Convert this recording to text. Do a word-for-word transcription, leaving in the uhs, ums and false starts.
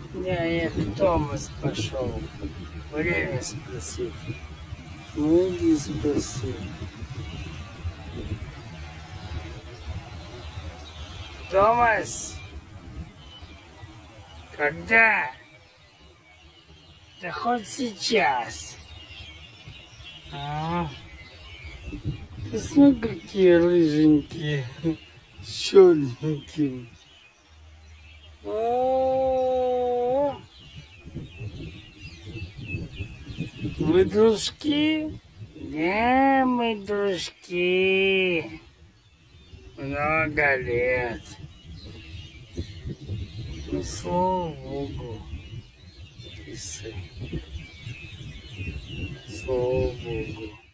Я, я к Томас пошел. Время спросить. Ну иди спроси. Томас, когда? Да хоть сейчас. А? Посмотри, какие рыженькие, черненькие. О, вы дружки? Да, мы дружки. Много лет. Ну, слава Богу. Слава Богу.